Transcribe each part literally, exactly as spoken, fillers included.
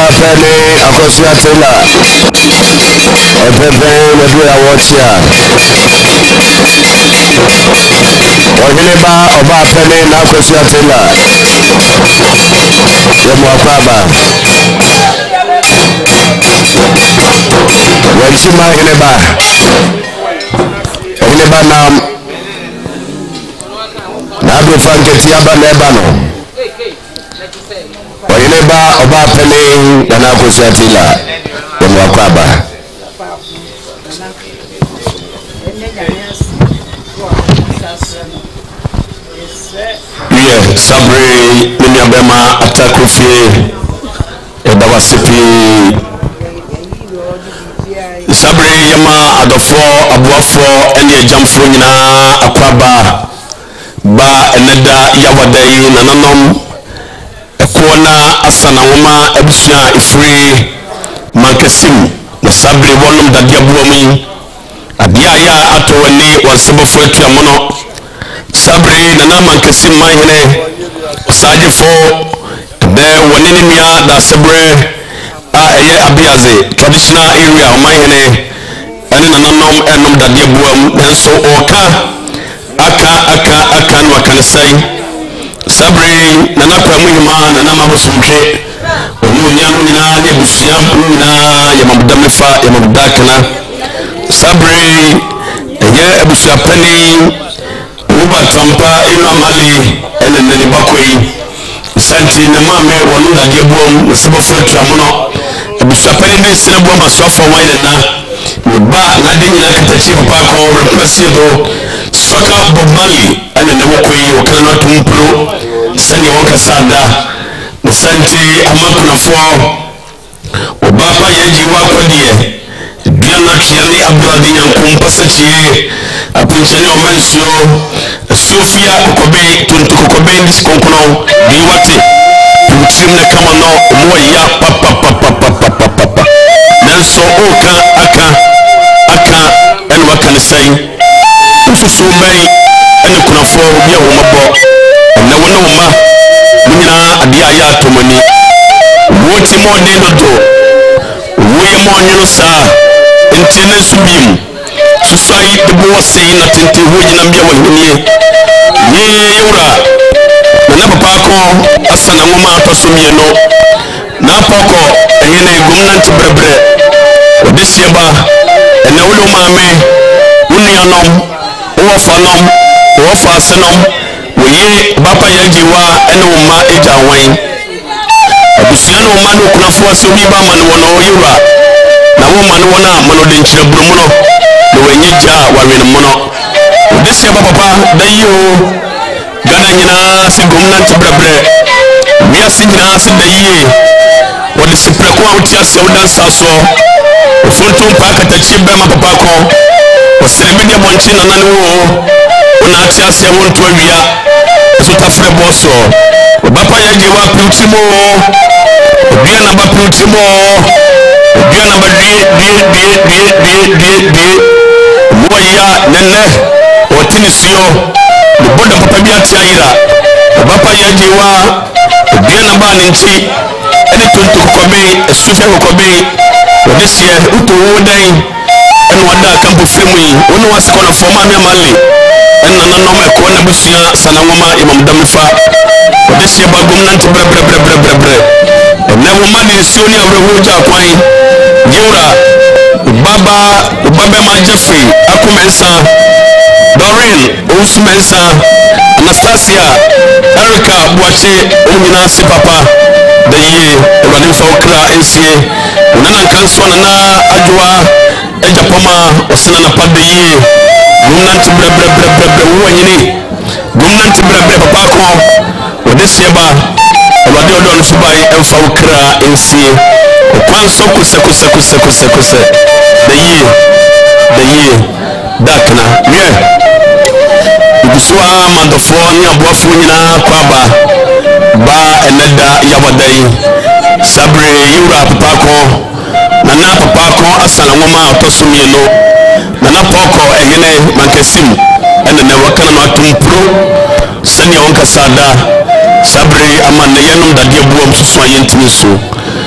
pele akosia tela epepe wedu ya wotia ohineba oba pele na akosia tela yemo akwaba wanchima hineba hineba na na do fanketi aba na eba no ohineba oba pele na akosia tela yemo akwaba yeah sabre ni abema atakofie edawasipi sabre yama adofo abuafo ene ejamfo nyina akwaba ba eneda yawadai nananom ekona asana woma abusua ifri mankasim na sabre wonum dadiabuami adia ya atowani wasebofo atuamono sabre nana mankasim mahene sajefo de wanini mia da sabre a eye abiaze traditional area o mahene ene nananom enom dadiabuam enso oka aka aka aka no kansai sabre nana kwamuhima nana mabosumtwe omunyanu nyina ne busia nyina ya mabudamefa ya mabudakana sabre eye abusia pani uba tampa ino amali ene nani bakoi santi na mame wonu na gebuom sebo fetwa mono abusia pani ne sebo masofo wan na ba na de nyina katachi papa ko replace do soka bomali ene ne bakoi o kana tumpro sani wonka sada santi amakuna fo obaba yaji wa kodie diana kiani abduladi yankum pasachi apunchani omansio sofia kobe tuntu kobe ndis konkono biwate putimne kama no moya papa papa papa papa nanso oka aka aka en wakane sai ususu mai en kuna fo bia wo mabo na wono ma nyina adia ya tomani woti mo ne do wo mo nyino sa intene subim susai debo sei na tente hoji na mbia wahenie ye yura na papa ko asana ngoma atosomie no na poko ehene gumnanti brebre odisieba ene wulu maame unianom wo fanom wo fasenom woye bapa yajiwa ene umma ejawan abusiano umma no kunafo asobi ba man wono yura na wo man wona mano de nchire burumuno no wenye ja wawen mono odese papa dayo gana nyina si gomnanti brebre wiya si nyina si daye wodi si preko awti ase wodan saso ofontum pa katachi be ma papa ko osere media bonchi na nane wo ona ati ase wonto awia so tafre boso bapa yaji wa putimo obia na ba putimo obia na ba die die die die die die die moya nenne otini sio de boda papa bia ti ayira bapa yaji wa obia na ba ninchi ene tonto kobe sufia kobe odisia uto wodan en wada kampo filmu yi wono wasikona forma mi amali en nana no me ko na busia sana ngoma imam damifa odisia ba gomnanti bre bre bre bre bre bre na wo mani sioni awre hoja kwan yura baba baba ma jeffrey akumensa Doreen Usmensa Anastasia Erica Buache Omina si papa da ye Ewani Fawkra ensie nana kanso nana adwa ejapoma osina na pade ye gumnanti bre bre bre bre bre wo nyini gumnanti bre bre papa ko odesieba Ewani odon subai Fawkra ensie kwanso kuse kuse kuse kuse kuse da ye da ye dakna ye Ibusua mandofo ni abuafo nyina kwaba ba eneda yawadai sabre yura papako nana papako asana ngoma otosumie no nana poko ehene mankesim ene ne wakana no atumpro sani onka sada sabre amane yenum dade buam susu ayentimi so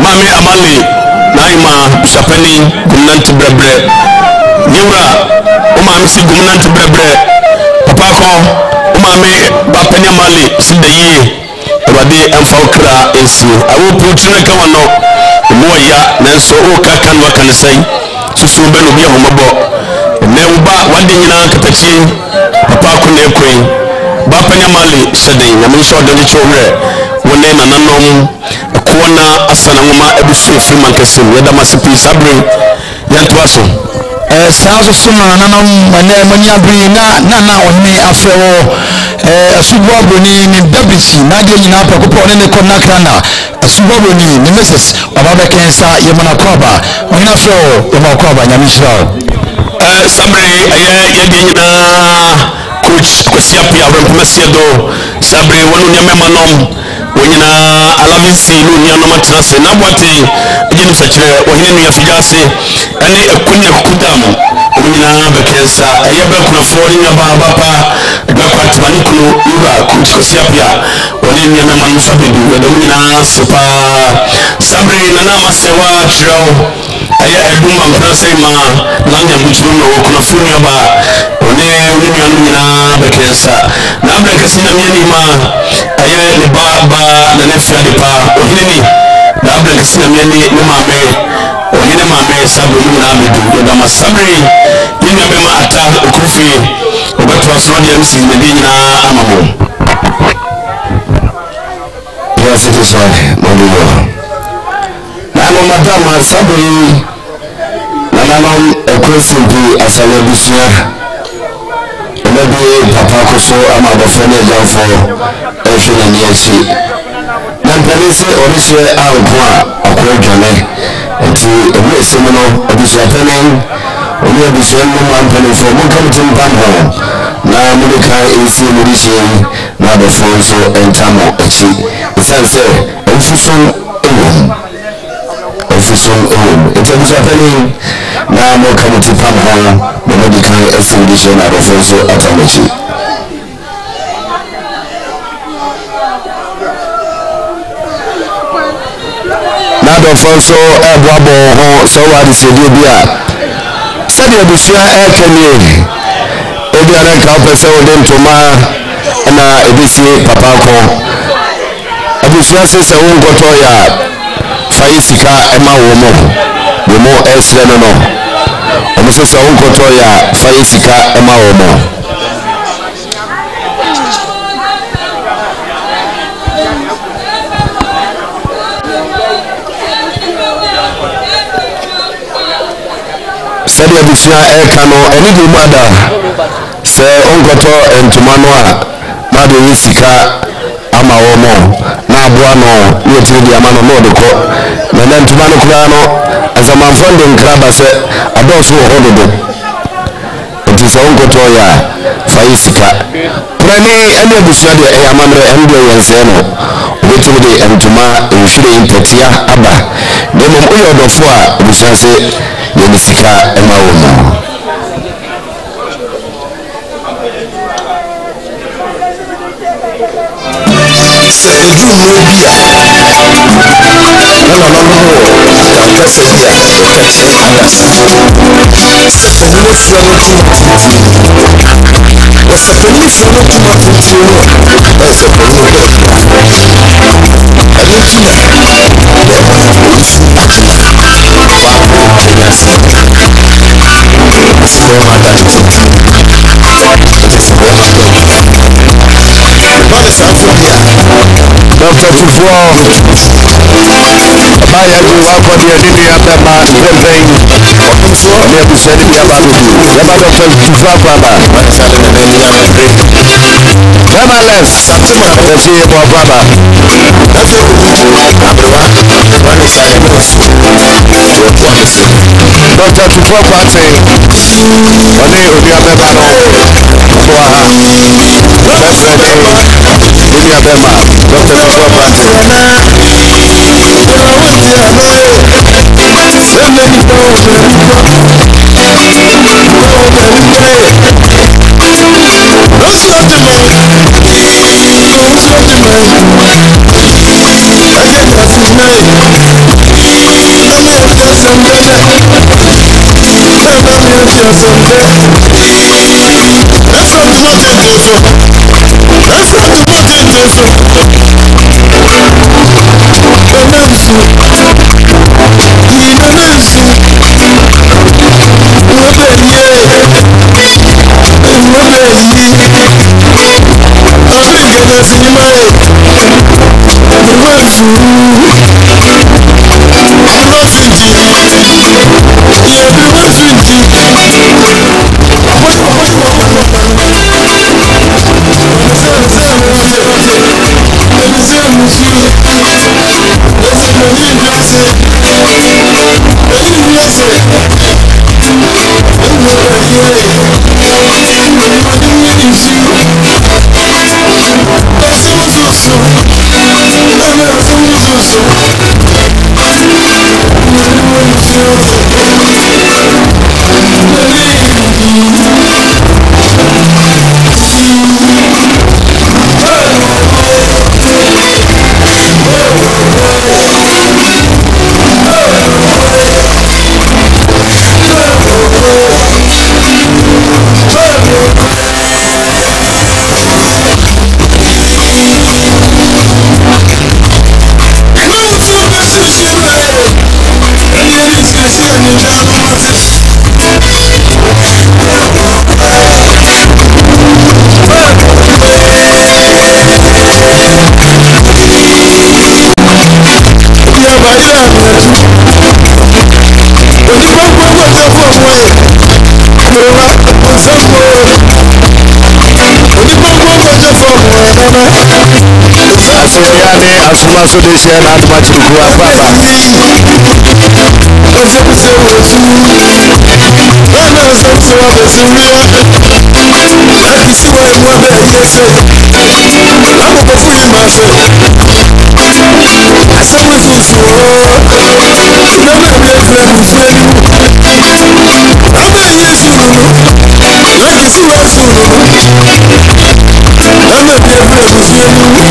Umami Amali Naima Shapeni Gumnant Brebre Niura Umami si Gumnant Brebre Papa ko Umami Bapeni Amali Sidaye Radi Amfokra Ensi Awu Putina Kawano Moya Nenso Oka Kanwa Kanisai Susu Benu Bia Humabo Neuba Wadina Katachi Papa Kunekwe Bapeni Amali Sadin Yamisho Dani Chomre Wone na nanom kuona asana ngoma ebusu fi mankesim yada masipi sabre yantuaso eh sazo suma nanom mane manyabri na na na oni afewo eh asubu aboni ni dabisi na de nyina pakopo ne ne konakra na asubu aboni ni mrs obaba kensa yemana kwaba onyina afewo yemana kwaba nyamishira eh sabre aye yede nyina coach kwasiapia wempemesiedo sabre wonu nyamema nom wonyina alavisi lu nyano matrase na bwate ejinu sachire wahine ya fijase ane ekunya kukudam wonyina bekensa ayebe kuna fori nyaba bapa gakwa tibani kuno yura kuchikosiapia wone nyame manusa bedu wede wonyina sepa sabre nana masewa chirao aya eduma mprase ma lanya mbuchiru no kuna fori nyaba wone wonyina nyina bekensa na abrekasi na mieni ma aya ni baba na nefia de pa ohineni na abrekasi na mieni ni mame ohine mame sabu ni na amedu da masamri yini abema ata okufi obeto aso de mc ne nyina amamo ya sisi sawa mwanzo na no madama sabu na nanom ekosin bi asale bisia maybe papa koso ama bofene jamfo ehwe na niachi na mpelise orishe ankwa akwodwane enti ebi esemono obisua penen obi obisua no mampele fo mo kam tim pamho na mulika esi murishe na bofonso entamo echi isanse ofusun ewom ofusun ewom enti obisua penen na mo kam tim pamho mo mulika esi murishe na bofonso atamechi Nado fonso ebuabo ho so wadi sedi bia sedi abusua ekenie ebi ara ka opese ode ntoma na ebisi papa ko abusua se se won goto ya faisika ema wo mo wo mo esre no no omo se se won goto ya faisika ema wo mo sadi abusua eka no eni di mada se onkoto entumano a madu yisika ama wo mo na aboa no yetiri di amano no de ko na na entumano kura no azaman fonde nkraba se adoso ho dodo enti se onkoto ya faisika prani eni abusua de e amamre ende yense no wetiri di entuma nhire impetia aba demo uyo dofo a abusua se yenisika ema wo mo se edu mo bia na na no ka ka se bia ka che agasa se pemile fua no tuma o se pemile fua no tuma tutu no e se pemile ani tuma Doctor Tufo Baya ju wa ko de ni ya be ma campaign so le bi se ni ya ba do ya ba Doctor Tufo baba Mama left Satima de si e bo baba That's it Abrewa one is I Doctor Tufo party Oni obi abeba no ko ha That's it Obi abema Doctor Tufo party Don't Asuma so de share na atuma chiruku apapa. Oje kuse wosu. Bana so so wa besuria. Akisi wa emu be yese. Amo ko fu ima se. Asamu susu. Na me be fre mu fre ni. Amo yesu no. Akisi wa su no. Na me be fre mu fre ni.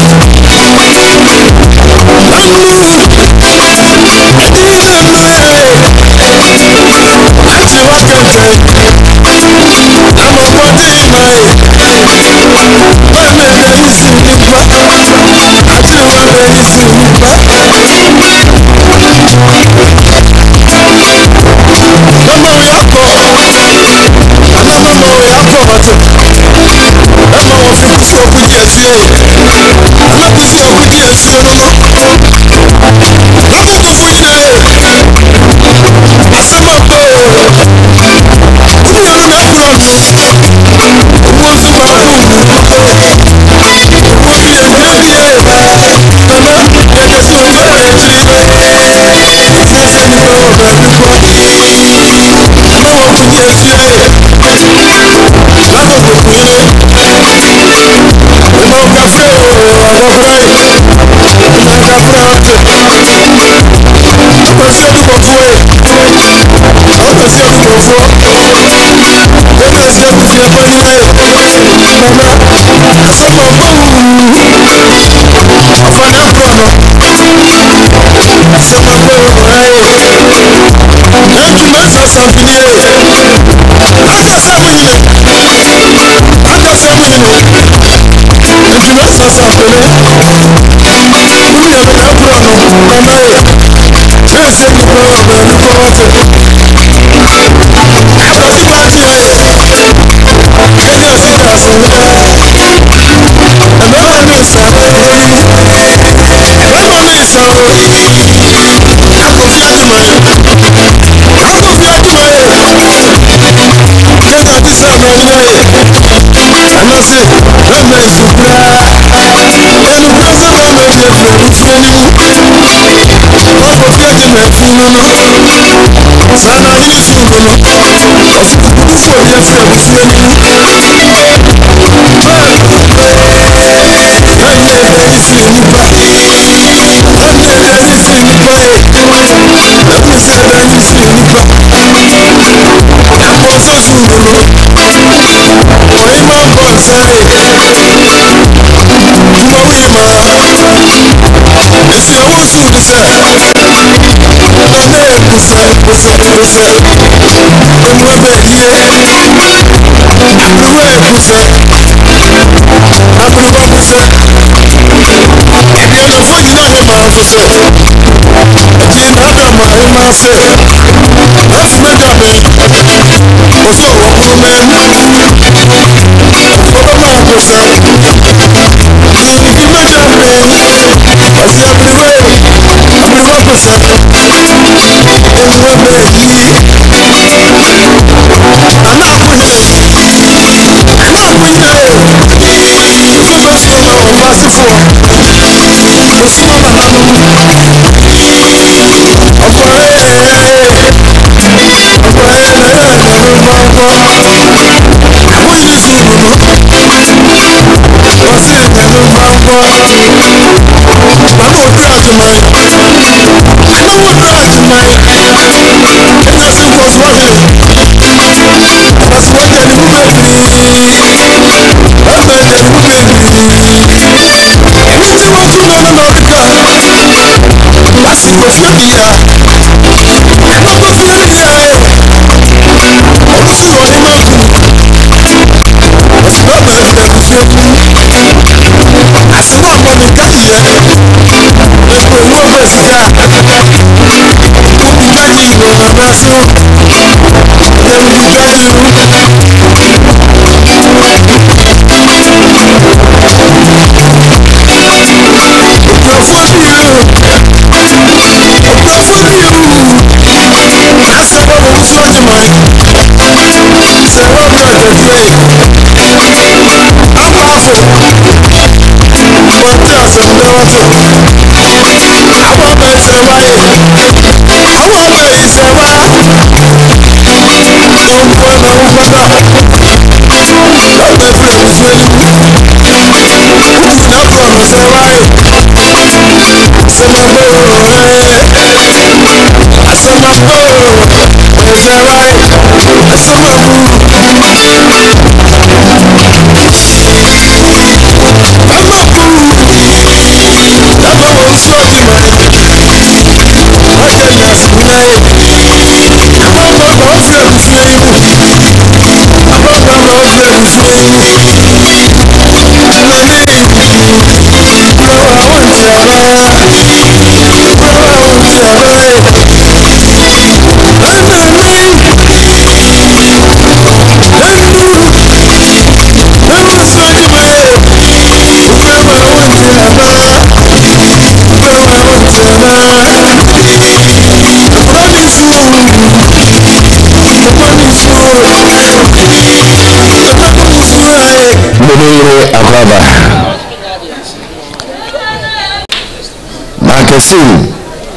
Marketing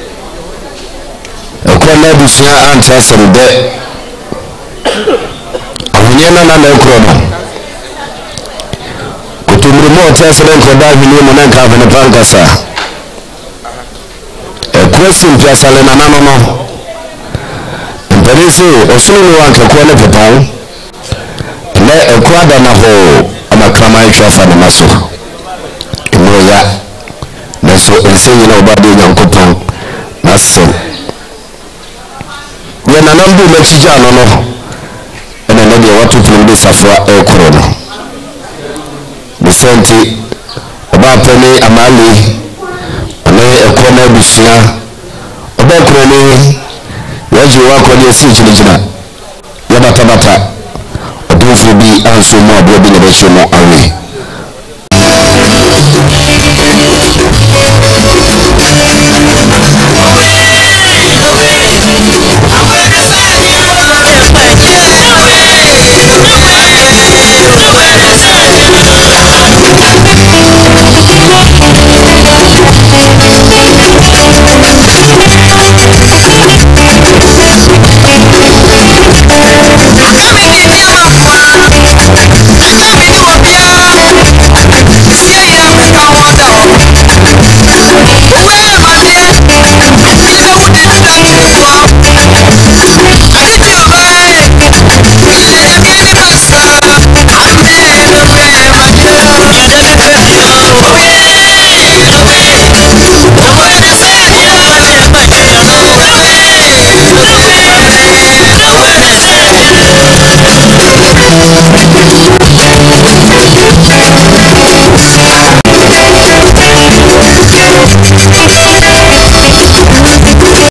Ekwana busia anta sembe Ahonyena na ekrono Kutumrumo tsere nkoda hini mo nanka vene pankasa Ekwesi mpiasale na nano no Mperese osunu wanke kwone pepawo Ne ekwada na ho amakrama itwafa ne maso Imoya Naso ensenyi na obade nyankopon nasem ye nanambu machija no no ene na de watu tulumbe safwa ekoro no Vicente oba pene amali ane ekona busia oba ekoro ni yaji wako ni esi jinjina ya bata bata odufu bi anso mo abo bi na be shomo awe